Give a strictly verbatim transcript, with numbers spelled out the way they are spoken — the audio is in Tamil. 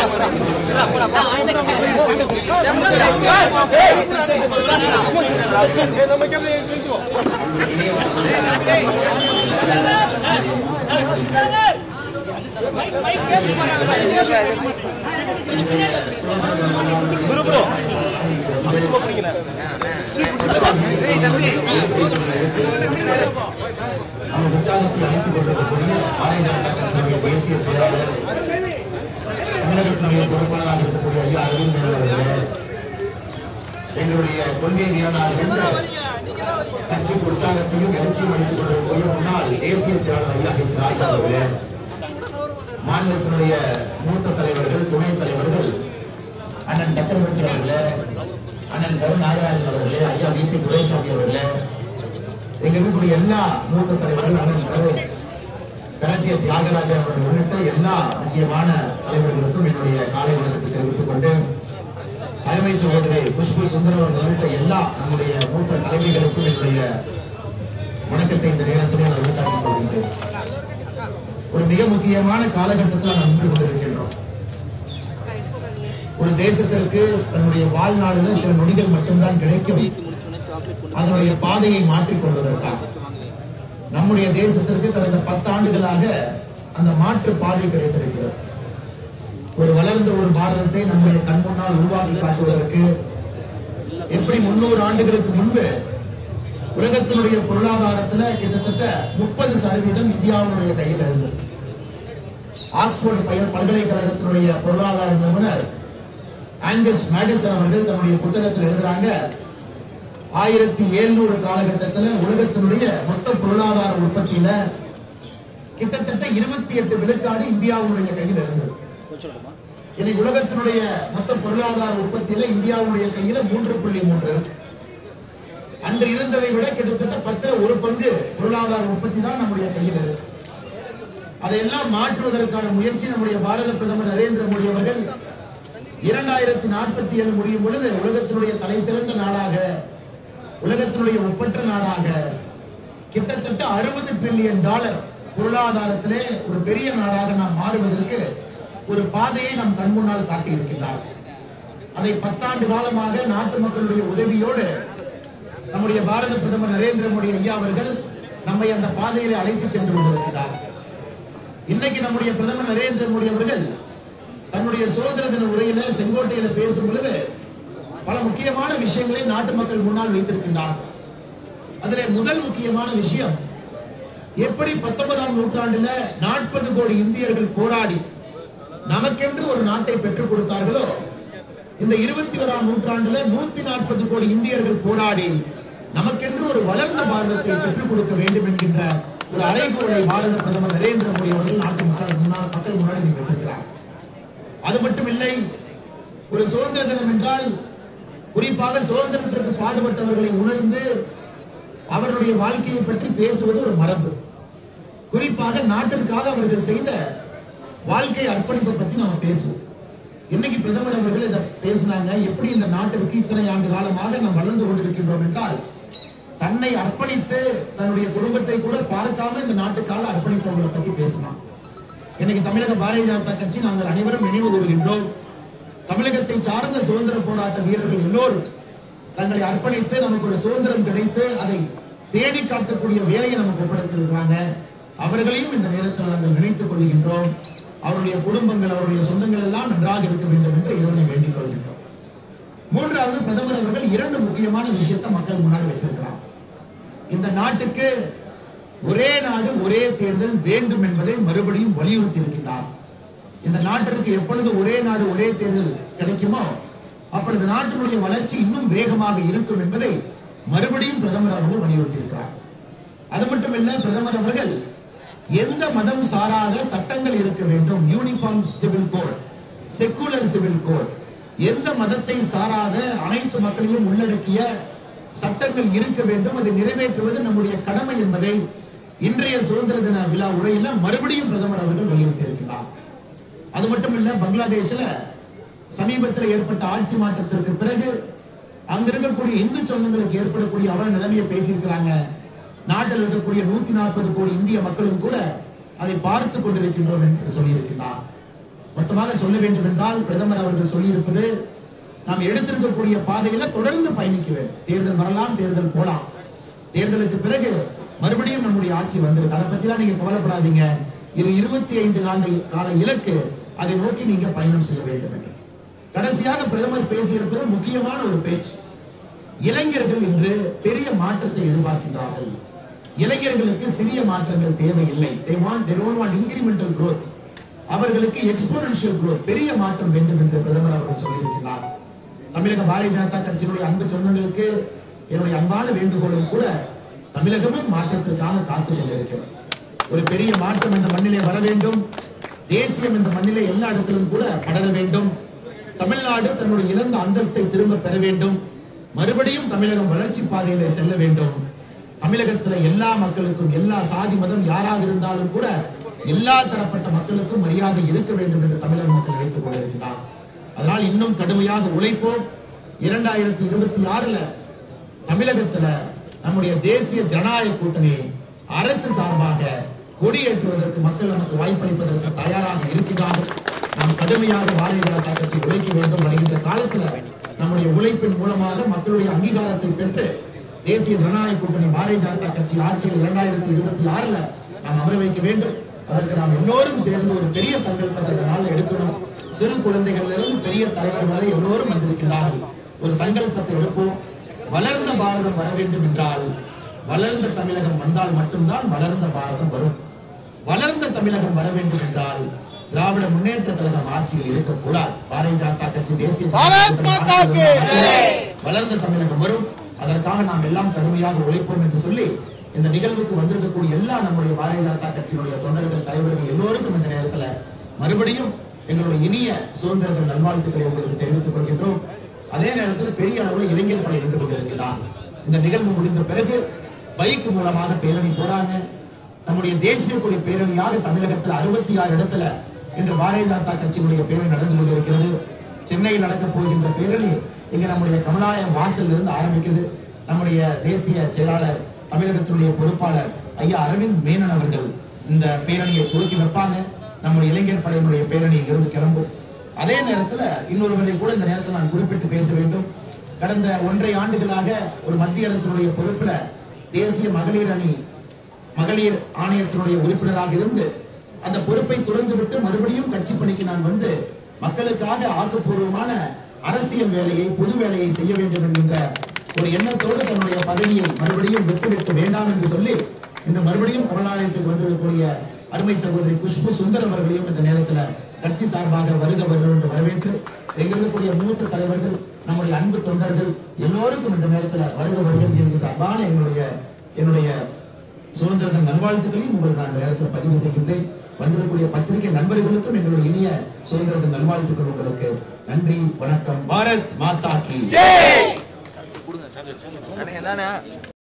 Bro, bro. Habis semua keringinan. உற்சாகத்தில் அழைத்துக் கொண்டிருக்கக்கூடிய பாரதிய ஜனதா கட்சியுடைய தேசிய செயலாளர் தமிழகத்தினுடைய பொறுப்பாளராக இருக்கக்கூடிய ஐயா அரவிந்த் அவர்களே, எங்களுடைய கொள்கை வீரனாக இருந்த கட்சிக்கு உற்சாகத்தையும் எழுச்சியும் அளித்துக் கொண்டிருக்கக்கூடிய முன்னாள் தேசிய செயலாளர் ஐயா ஹெச் ராஜா அவர்களே, மாநிலத்தினுடைய மூத்த தலைவர்கள், துணைத் தலைவர்கள், அண்ணன் சக்கரவர்த்தி அவர்களே, அண்ணன் கரு நாகராஜன் அவர்களே, ஐயா வி பி துரைசாமி அவர்களே, எங்க இருக்கக்கூடிய எல்லா மூத்த தலைவர்கள், அண்ணன் கரத்திய தியாகராஜன் அவர்கள் உள்ளிட்ட எல்லா முக்கியமான தலைவர்களுக்கும் என்னுடைய காலை வணக்கத்தை தெரிவித்துக் கொண்டு, தலைமை சகோதரி புஷ்பு சுந்தர் அவர்கள் உள்ளிட்ட எல்லா நம்முடைய மூத்த தலைமைகளுக்கும் என்னுடைய வணக்கத்தை இந்த நேரத்தில் நான் உறுத்தாக்கிக் கொள்கின்றேன். ஒரு மிக முக்கியமான காலகட்டத்தில் நாம் நின்று கொண்டிருக்கின்றோம். ஒரு தேசத்திற்கு தன்னுடைய வாழ்நாளில் சில நொடிகள் மட்டும்தான் கிடைக்கும். அதனுடைய பாதையை மாற்றிக் கொள்வதற்காக நம்முடைய தேசத்திற்கு கடந்த பத்தாண்டுகளாக அந்த மாற்று பாதை கிடைத்திருக்கிறது. ஒரு வளர்ந்த ஒரு பாரதத்தை நம்முடைய கண் முன்னால் உருவாக்கி காட்டுவதற்கு எப்படி முன்னூறு ஆண்டுகளுக்கு முன்பு உலகத்தினுடைய பொருளாதாரத்தில் கிட்டத்தட்ட முப்பது சதவீதம் இந்தியாவுடைய கையில் இருந்தது. ஆக்ஸ்போர்ட் பல்கலைக்கழகத்தினுடைய பொருளாதார நிபுணர் ஆங்கஸ் மேடிசன் அவர்கள் தன்னுடைய புத்தகத்தில் எழுதுறாங்க, ஆயிரத்தி எழுநூறு காலகட்டத்தில் உலகத்தினுடைய மொத்த பொருளாதார உற்பத்தியில கிட்டத்தட்ட இருபத்தி எட்டு விழுக்காடு இந்தியாவுடைய கையில் இருந்தது. இன்னைக்கு உலகத்தினுடைய மொத்த பொருளாதார உற்பத்தியில இந்தியாவுடைய கையில மூன்று புள்ளி மூன்று, அன்று இருந்ததை விட கிட்டத்தட்ட பத்துல ஒரு பங்கு பொருளாதார உற்பத்தி தான் நம்முடைய கையில் இருக்கு. அதையெல்லாம் மாற்றுவதற்கான முயற்சி நம்முடைய பாரத பிரதமர் நரேந்திர மோடி அவர்கள் இரண்டாயிரத்தி நாற்பத்தி ஏழு முடியும் பொழுது உலகத்தினுடைய தலை சிறந்த நாடாக, உலகத்தினுடைய ஒப்பற்ற நாடாக கிட்டத்தட்ட அறுபது பில்லியன் டாலர் பொருளாதாரத்திலே ஒரு பெரிய நாடாக நாம் மாறுவதற்கு ஒரு பாதையை நாம் கண்முன்னால் காட்டியிருக்கிறார். அதை பத்தாண்டு காலமாக நாட்டு மக்களுடைய உதவியோடு நம்முடைய பாரத பிரதமர் நரேந்திர மோடி ஐயா அவர்கள் நம்மை அந்த பாதையிலே அழைத்து சென்று கொண்டிருக்கிறார். இன்னைக்கு நம்முடைய பிரதமர் நரேந்திர மோடி அவர்கள் தன்னுடைய சுதந்திர தின உரையில செங்கோட்டையில பேசும் பொழுது பல முக்கியமான விஷயங்களை நாட்டு மக்கள் முன்னால் வைத்திருக்கின்றார். அதிலே முதல் முக்கியமான விஷயம், எப்படி பத்தொன்பதாம் நூற்றாண்டுல நாற்பது கோடி இந்தியர்கள் போராடி நமக்கென்று ஒரு நாட்டை பெற்றுக் கொடுத்தார்களோ, இந்த இருபத்தி ஓராம் நூற்றாண்டுல நூத்தி நாற்பது கோடி இந்தியர்கள் போராடி நமக்கென்று ஒரு வளர்ந்த பாரதத்தை பெற்றுக் கொடுக்க வேண்டும் என்கின்ற ஒரு அறைகோலை பாரத பிரதமர் நரேந்திர மோடி அவர்கள் நாட்டு மக்கள் முன்னால் மக்கள் முன்னாடி வைத்திருக்கிறார். அது மட்டும் இல்லை, ஒரு சுதந்திர தினம் என்றால் குறிப்பாக சுதந்திரத்திற்கு பாடுபட்டவர்களை உணர்ந்து அவர்களுடைய வாழ்க்கையை பற்றி பேசுவது ஒரு மரபு. குறிப்பாக நாட்டிற்காக அவர்கள் செய்த வாழ்க்கை அர்ப்பணிப்பை பற்றி நாம பேசுவோம். இன்னைக்கு பிரதமர் அவர்கள் இதை பேசினாங்க. எப்படி இந்த நாட்டிற்கு இத்தனை ஆண்டு காலமாக நாம் வளர்ந்து கொண்டிருக்கின்றோம் என்றால், தன்னை அர்ப்பணித்து தன்னுடைய குடும்பத்தை கூட பார்க்காம இந்த நாட்டுக்காக அர்ப்பணித்தவர்களை பற்றி பேசினான். இன்னைக்கு தமிழக பாரதிய ஜனதா கட்சி நாங்கள் அனைவரும் நினைவு கூறுகின்றோம். தமிழகத்தை சார்ந்த சுதந்திர போராட்ட வீரர்கள் எல்லோரும் தங்களை அர்ப்பணித்து நமக்கு ஒரு சுதந்திரம் கிடைத்து அதை தேடி காட்டக்கூடிய வேலையை நமக்கு ஒப்படைத்திருக்கிறாங்க. அவர்களையும் இந்த நேரத்தில் நாங்கள் நினைத்துக் கொள்கின்றோம். அவருடைய குடும்பங்கள், அவருடைய சொந்தங்கள் எல்லாம் நன்றாக இருக்க வேண்டும் என்று இறைவனை வேண்டிக் கொள்கின்றோம். மூன்றாவது, பிரதமர் அவர்கள் இரண்டு முக்கியமான விஷயத்தை மக்கள் முன்னாடி வச்சிருக்கிறார். இந்த நாட்டுக்கு ஒரே நாடு ஒரே தேர்தல் வேண்டும் என்பதை மறுபடியும் வலியுறுத்தி இருக்கின்றார். இந்த நாட்டிற்கு எப்பொழுது ஒரே நாடு ஒரே தேர்தல் கிடைக்குமோ அப்பொழுது நாட்டினுடைய வளர்ச்சி இன்னும் வேகமாக இருக்கும் என்பதை மறுபடியும் பிரதமர் அவர்கள் வலியுறுத்தி இருக்கிறார். அது மட்டுமல்ல, பிரதமர் அவர்கள் எந்த மதம் சாராத சட்டங்கள் இருக்க வேண்டும், uniform civil code, secular civil code, எந்த மதத்தை சாராத அனைத்து மக்களையும் உள்ளடக்கிய சட்டங்கள் இருக்க வேண்டும், அதை நிறைவேற்றுவது நம்முடைய கடமை என்பதை இன்றைய சுதந்திர தின விழா உரையில மறுபடியும் பிரதமர் அவர்கள் வலியுறுத்தி இருக்கிறார். அது மட்டுமல்ல, பங்களாதேஷ்ல சமீபத்தில் ஏற்பட்ட ஆட்சி மாற்றத்திற்கு பிறகு அங்க இருக்கக்கூடிய இந்து சொந்தங்களுக்கு ஏற்படக்கூடிய அவல நிலைமையை பேசியிருக்கிறாங்க. நாட்டில் இருக்கக்கூடிய நூத்தி நாற்பது கோடி இந்திய மக்களும் கூட அதை பார்த்துக் கொண்டிருக்கின்றோம் என்று சொல்லியிருக்கிறார். மொத்தமாக சொல்ல வேண்டும் என்றால் பிரதமர் அவர்கள் சொல்லியிருப்பது, நாம் எடுத்திருக்கக்கூடிய பாதையில தொடர்ந்து பயணிக்க வேண்டும். தேர்தல் வரலாம், தேர்தல் போலாம், தேர்தலுக்கு பிறகு மறுபடியும் நம்முடைய ஆட்சி வந்திருக்கு, அதை பத்திலாம் நீங்க கவலைப்படாதீங்க, இது இருபத்தி ஐந்து ஆண்டு கால இலக்கு, அதை நோக்கி நீங்க பயணம் செய்ய வேண்டும் என்று. கடைசியாக பிரதமர் பேசியிருப்பது முக்கியமான ஒரு பேச்சு. இளைஞர்கள் இன்று பெரிய மாற்றத்தை எதிர்பார்க்கின்றார்கள். இளைஞர்களுக்கு சிறிய மாற்றங்கள் தேவையில்லை. they want they don't want incremental growth. அவர்களுக்கு exponential growth, பெரிய மாற்றம் வேண்டும் என்று பிரதமர் அவர்கள் சொல்லியிருக்கிறார். தமிழக பாரதிய ஜனதா கட்சியினுடைய அன்பு சொந்தங்களுக்கு என்னுடைய அன்பான வேண்டுகோளும் கூட, தமிழகமும் மாற்றத்திற்காக காத்துக் கொண்டிருக்கிறது. ஒரு பெரிய மாற்றம் இந்த மண்ணிலே வர வேண்டும். தேசியம் இந்த மண்ணிலே எல்லா இடத்திலும் கூட படர வேண்டும். தமிழ்நாடு தன்னுடைய இழந்த அந்தஸ்தை திரும்ப பெற வேண்டும். மறுபடியும் தமிழகம் வளர்ச்சி பாதையிலே செல்ல வேண்டும். தமிழகத்தில் எல்லா மக்களுக்கும், எல்லா சாதி மதம் யாராக இருந்தாலும் கூட எல்லா தரப்பட்ட மக்களுக்கும் மரியாதை இருக்க வேண்டும் என்று தமிழக மக்கள் நினைத்துக் கொண்டிருக்கிறார். அதனால் இன்னும் கடுமையாக உழைப்போம். இரண்டாயிரத்தி இருபத்தி ஆறுல தமிழகத்துல நம்முடைய தேசிய ஜனநாயக கூட்டணி அரசு சார்பாக கொடியேற்றுவதற்கு மக்கள் நமக்கு வாய்ப்பளிப்பதற்கு தயாராக இருக்கிறார்கள். நாம் கடுமையாக பாரதிய ஜனதா கட்சி உழைக்க வேண்டும். வருகின்ற காலத்துல நம்முடைய உழைப்பின் மூலமாக மக்களுடைய அங்கீகாரத்தை பெற்று தேசிய ஜனநாயக கூட்டணி பாரதிய ஜனதா கட்சி ஆட்சியில் இரண்டாயிரத்தி இருபத்தி ஆறுல நாம் அமர வைக்க வேண்டும். அதற்கு நாம் எல்லோரும் சேர்ந்து ஒரு பெரிய சங்கல்பத்தை இந்த நாள் எடுக்கணும். சிறு குழந்தைகளிலிருந்து பெரிய தலைவர் வரை எல்லோரும் வந்திருக்கிறார்கள். ஒரு சங்கல்பத்தை எடுப்போம். வளர்ந்த பாரதம் வர வேண்டும் என்றால் வளர்ந்த தமிழகம் வந்தால் மட்டும்தான் வளர்ந்த பாரதம் வரும். வளர்ந்த தமிழகம் வர வேண்டும் என்றால் திராவிட முன்னேற்ற கழகம் ஆட்சியில் இருக்கக்கூடாது. பாரதிய ஜனதா கட்சி தேசிய வளர்ந்த தமிழகம் வரும். அதற்காக நாம் எல்லாம் கடுமையாக உழைப்போம் என்று சொல்லி இந்த நிகழ்வுக்கு வந்திருக்கக்கூடிய எல்லா நம்முடைய பாரதிய ஜனதா கட்சியினுடைய தொண்டர்கள், தலைவர்கள் எல்லோருக்கும் இந்த நேரத்தில் மறுபடியும் எங்களுடைய இனிய சுதந்திர தின நல்வாழ்த்துக்களை உங்களுக்கு தெரிவித்துக் கொள்கின்றோம். அதே நேரத்தில் பெரிய அளவில் இளைஞர் படை நின்று கொண்டிருக்கிறார். இந்த நிகழ்வு முடிந்த பிறகு பைக் மூலமாக பேரணி போறாங்க. நம்முடைய தேசிய கொடி பேரணியாக தமிழகத்தில் அறுபத்தி ஆறு இடத்துல இன்று பாரதிய ஜனதா கட்சியினுடைய பேரணி நடந்து கொண்டிருக்கிறது. சென்னையில் நடக்கப் போகின்ற பேரணி இங்க நம்முடைய கமலாலயம் வாசல் இருந்து ஆரம்பிக்குது. நம்முடைய தேசிய செயலாளர், தமிழகத்தினுடைய பொறுப்பாளர் ஐயா அரவிந்த் மேனன் அவர்கள் இந்த பேரணியை துவக்கி வைப்பாங்க. நம்முடைய இளைஞர் படையினுடைய பேரணி இருந்து கிளம்பும். அதே நேரத்தில் இன்னொருவரை கூட இந்த நேரத்தில் நான் குறிப்பிட்டு பேச வேண்டும். கடந்த ஒன்றை ஆண்டுகளாக ஒரு மத்திய அரசினுடைய பொறுப்புல தேசிய மகளிர் அணி மகளிர் ஆணையத்தினுடைய உறுப்பினராக இருந்து அந்த பொறுப்பை துறந்துவிட்டு மறுபடியும் கட்சி பணிக்கு நான் வந்து மக்களுக்காக ஆக்கப்பூர்வமான அரசியல் வேலையை, பொது வேலையை செய்ய வேண்டும் என்கின்ற ஒரு எண்ணத்தோடு தன்னுடைய பதவியை மறுபடியும் விட்டுவிட்டு வேண்டாம் என்று சொல்லி இன்று மறுபடியும் கமலாலயத்துக்கு வந்திருக்கக்கூடிய அருமை சகோதரி குஷ்பு சுந்தரம் அவர்களையும் இந்த நேரத்தில் கட்சி சார்பாக வருக வருக என்று வரவேற்று எங்களுக்குரிய மூத்த தலைவர்கள், நம்முடைய அன்பு தொண்டர்கள் எல்லோருக்கும் இந்த நேரத்தில் வருக வருக என்கின்ற அன்பான என்னுடைய என்னுடைய சுதந்திர தின நல்வாழ்த்துக்களையும் உங்களுக்கு நான் இந்த நேரத்தில் பதிவு செய்கின்றேன். வந்திருக்கக்கூடிய பத்திரிகை நண்பர்களுக்கும் எங்களுடைய இனிய சுதந்திர தின நல்வாழ்த்துக்கள் உங்களுக்கு. நன்றி, வணக்கம். பாரத் மாதா கி ஜெய்.